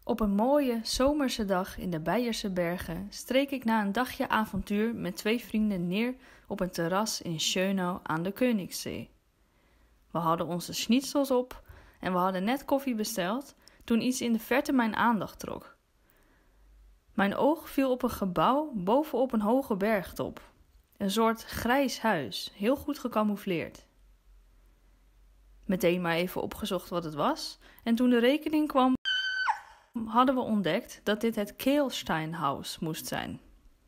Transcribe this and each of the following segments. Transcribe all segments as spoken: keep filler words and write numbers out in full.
Op een mooie zomerse dag in de Beierse bergen streek ik na een dagje avontuur met twee vrienden neer op een terras in Schönau aan de Königssee. We hadden onze schnitzels op en we hadden net koffie besteld toen iets in de verte mijn aandacht trok. Mijn oog viel op een gebouw bovenop een hoge bergtop. Een soort grijs huis, heel goed gecamoufleerd. Meteen maar even opgezocht wat het was en toen de rekening kwam, hadden we ontdekt dat dit het Kehlsteinhaus moest zijn.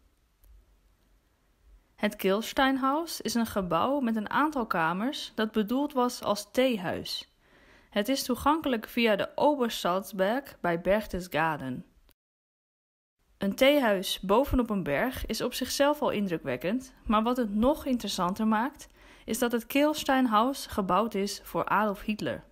Het Kehlsteinhaus is een gebouw met een aantal kamers dat bedoeld was als theehuis. Het is toegankelijk via de Obersalzberg bij Berchtesgaden. Een theehuis bovenop een berg is op zichzelf al indrukwekkend, maar wat het nog interessanter maakt, is dat het Kehlsteinhaus gebouwd is voor Adolf Hitler.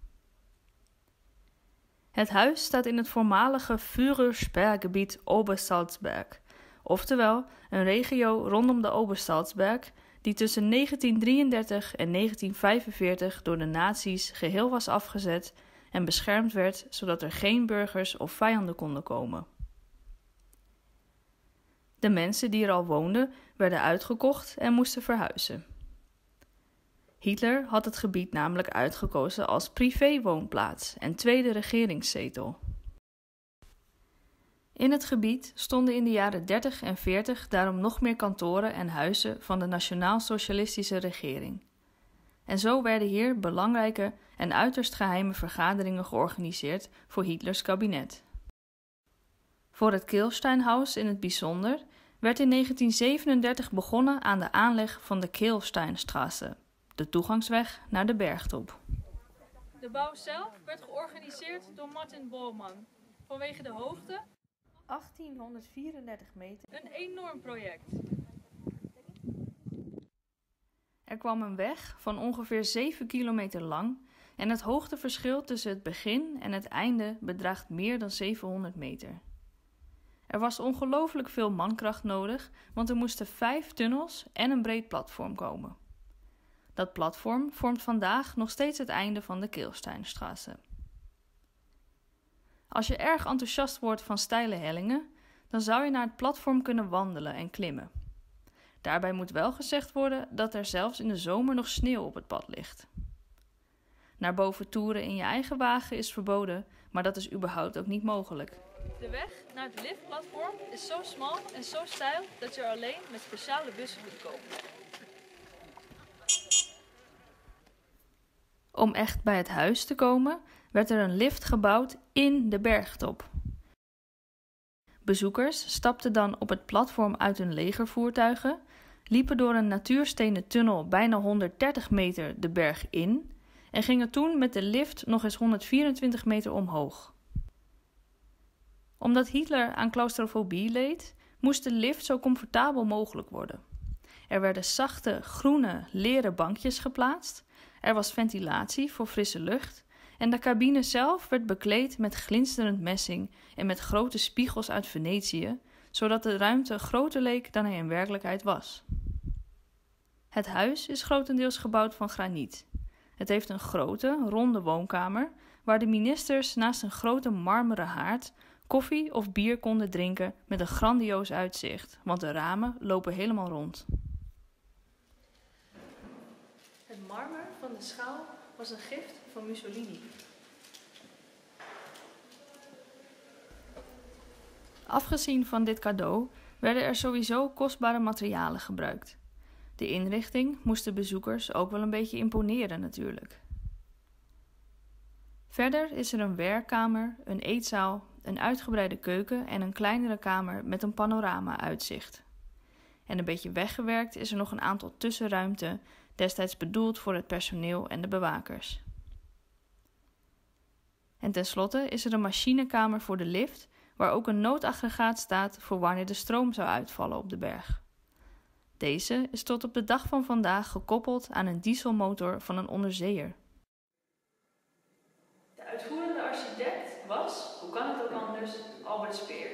Het huis staat in het voormalige Führersperrgebied Obersalzberg, oftewel een regio rondom de Obersalzberg die tussen negentien drieëndertig en negentien vijfenveertig door de nazi's geheel was afgezet en beschermd werd zodat er geen burgers of vijanden konden komen. De mensen die er al woonden werden uitgekocht en moesten verhuizen. Hitler had het gebied namelijk uitgekozen als privéwoonplaats en tweede regeringszetel. In het gebied stonden in de jaren dertig en veertig daarom nog meer kantoren en huizen van de nationaal-socialistische regering. En zo werden hier belangrijke en uiterst geheime vergaderingen georganiseerd voor Hitlers kabinet. Voor het Kehlsteinhaus in het bijzonder werd in negentien zevenendertig begonnen aan de aanleg van de Kehlsteinstraße, de toegangsweg naar de bergtop. De bouw zelf werd georganiseerd door Martin Bormann. Vanwege de hoogte, achttienhonderdvierendertig meter, een enorm project. Er kwam een weg van ongeveer zeven kilometer lang en het hoogteverschil tussen het begin en het einde bedraagt meer dan zevenhonderd meter. Er was ongelooflijk veel mankracht nodig, want er moesten vijf tunnels en een breed platform komen. Dat platform vormt vandaag nog steeds het einde van de Kehlsteinstraße. Als je erg enthousiast wordt van steile hellingen, dan zou je naar het platform kunnen wandelen en klimmen. Daarbij moet wel gezegd worden dat er zelfs in de zomer nog sneeuw op het pad ligt. Naar boven toeren in je eigen wagen is verboden, maar dat is überhaupt ook niet mogelijk. De weg naar het liftplatform is zo smal en zo steil dat je er alleen met speciale bussen kunt komen. Om echt bij het huis te komen, werd er een lift gebouwd in de bergtop. Bezoekers stapten dan op het platform uit hun legervoertuigen, liepen door een natuurstenen tunnel bijna honderddertig meter de berg in en gingen toen met de lift nog eens honderdvierentwintig meter omhoog. Omdat Hitler aan claustrofobie leed, moest de lift zo comfortabel mogelijk worden. Er werden zachte, groene, leren bankjes geplaatst, er was ventilatie voor frisse lucht en de cabine zelf werd bekleed met glinsterend messing en met grote spiegels uit Venetië, zodat de ruimte groter leek dan hij in werkelijkheid was. Het huis is grotendeels gebouwd van graniet. Het heeft een grote, ronde woonkamer waar de ministers naast een grote marmeren haard koffie of bier konden drinken met een grandioos uitzicht, want de ramen lopen helemaal rond. Het marmer van de schaal was een gift van Mussolini. Afgezien van dit cadeau werden er sowieso kostbare materialen gebruikt. De inrichting moest de bezoekers ook wel een beetje imponeren natuurlijk. Verder is er een werkkamer, een eetzaal, een uitgebreide keuken en een kleinere kamer met een panorama-uitzicht. En een beetje weggewerkt is er nog een aantal tussenruimte, destijds bedoeld voor het personeel en de bewakers. En tenslotte is er een machinekamer voor de lift, waar ook een noodaggregaat staat voor wanneer de stroom zou uitvallen op de berg. Deze is tot op de dag van vandaag gekoppeld aan een dieselmotor van een onderzeeër. De uitvoerende architect was, hoe kan het ook anders, Albert Speer.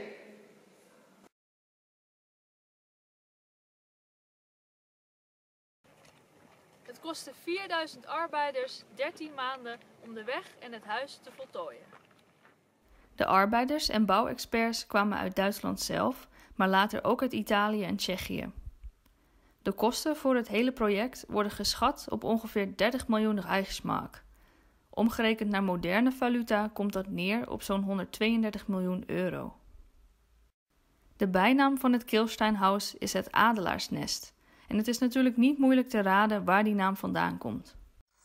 Het kostte vierduizend arbeiders dertien maanden om de weg en het huis te voltooien. De arbeiders en bouwexperts kwamen uit Duitsland zelf, maar later ook uit Italië en Tsjechië. De kosten voor het hele project worden geschat op ongeveer dertig miljoen Reichsmark. Omgerekend naar moderne valuta komt dat neer op zo'n honderdtweeëndertig miljoen euro. De bijnaam van het Kilsteinhaus is het Adelaarsnest en het is natuurlijk niet moeilijk te raden waar die naam vandaan komt.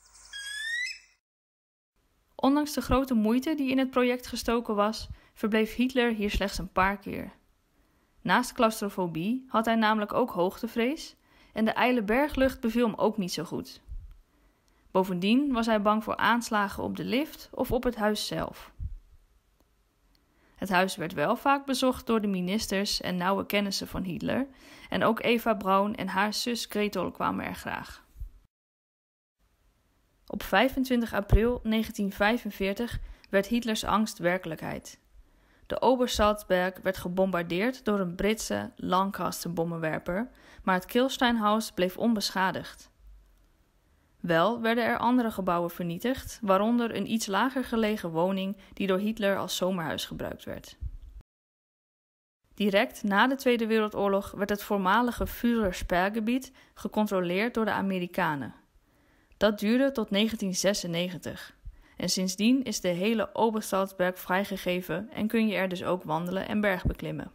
Ondanks de grote moeite die in het project gestoken was, verbleef Hitler hier slechts een paar keer. Naast claustrofobie had hij namelijk ook hoogtevrees en de ijle berglucht beviel hem ook niet zo goed. Bovendien was hij bang voor aanslagen op de lift of op het huis zelf. Het huis werd wel vaak bezocht door de ministers en nauwe kennissen van Hitler en ook Eva Braun en haar zus Gretel kwamen er graag. Op vijfentwintig april negentien vijfenveertig werd Hitlers angst werkelijkheid. De Obersalzberg werd gebombardeerd door een Britse Lancaster-bommenwerper, maar het Kilsteinhaus bleef onbeschadigd. Wel werden er andere gebouwen vernietigd, waaronder een iets lager gelegen woning die door Hitler als zomerhuis gebruikt werd. Direct na de Tweede Wereldoorlog werd het voormalige Führersperrgebied gecontroleerd door de Amerikanen. Dat duurde tot negentien zesennegentig en sindsdien is de hele Obersalzberg vrijgegeven en kun je er dus ook wandelen en bergbeklimmen.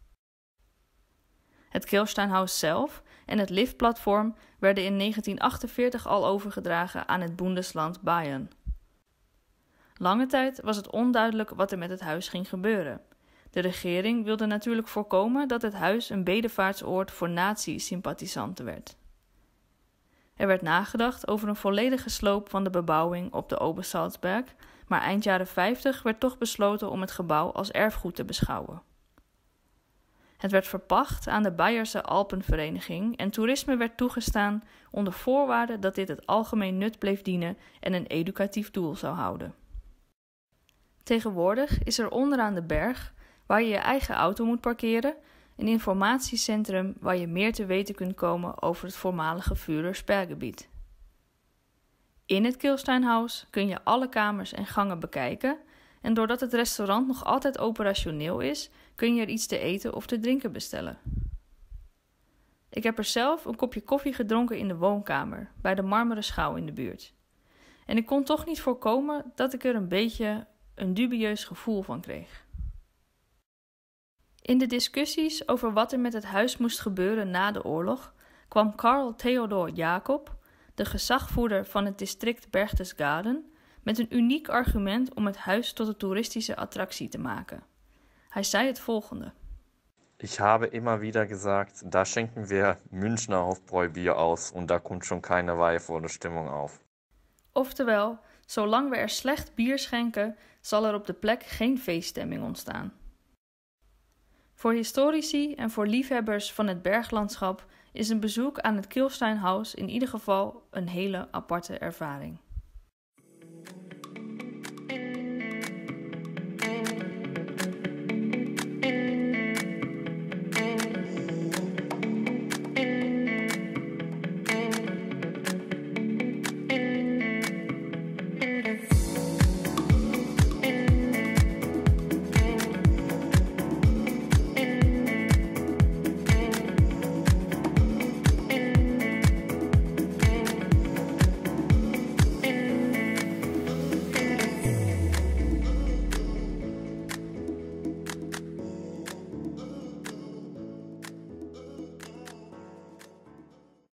Het Kilsteinhaus zelf en het liftplatform werden in negentien achtenveertig al overgedragen aan het Bundesland Bayern. Lange tijd was het onduidelijk wat er met het huis ging gebeuren. De regering wilde natuurlijk voorkomen dat het huis een bedevaartsoord voor nazi-sympathisanten werd. Er werd nagedacht over een volledige sloop van de bebouwing op de Obersalzberg, maar eind jaren vijftig werd toch besloten om het gebouw als erfgoed te beschouwen. Het werd verpacht aan de Beierse Alpenvereniging en toerisme werd toegestaan onder voorwaarde dat dit het algemeen nut bleef dienen en een educatief doel zou houden. Tegenwoordig is er onderaan de berg, waar je je eigen auto moet parkeren, een informatiecentrum waar je meer te weten kunt komen over het voormalige Führersperrgebied. In het Kilsteinhaus kun je alle kamers en gangen bekijken en doordat het restaurant nog altijd operationeel is, kun je er iets te eten of te drinken bestellen. Ik heb er zelf een kopje koffie gedronken in de woonkamer, bij de Marmeren Schouw in de buurt. En ik kon toch niet voorkomen dat ik er een beetje een dubieus gevoel van kreeg. In de discussies over wat er met het huis moest gebeuren na de oorlog, kwam Karl Theodor Jacob, de gezagvoerder van het district Berchtesgaden, met een uniek argument om het huis tot een toeristische attractie te maken. Hij zei het volgende. Ich habe immer wieder gesagt, da schenken wir Münchner Hofbräubier aus und da kommt schon keine weihevolle Stimmung auf. Oftewel, zolang we er slecht bier schenken, zal er op de plek geen feeststemming ontstaan. Voor historici en voor liefhebbers van het berglandschap is een bezoek aan het Kilsteinhaus in ieder geval een hele aparte ervaring.